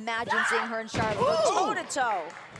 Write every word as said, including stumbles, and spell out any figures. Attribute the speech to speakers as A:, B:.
A: imagine seeing her and Charlotte go toe to toe.